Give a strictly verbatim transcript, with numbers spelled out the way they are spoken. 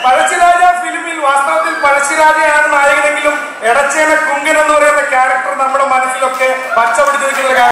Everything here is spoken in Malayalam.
പഴശ്ശിരാജ ഫിലിമിൽ വാസ്തവത്തിൽ പഴശ്ശിരാജയാണ് നായകനെങ്കിലും എടച്ചേന കുങ്കൻ എന്ന് പറയുന്ന ക്യാരക്ടർ നമ്മുടെ മനസ്സിലൊക്കെ പച്ച പിടിച്ചിരിക്കുന്ന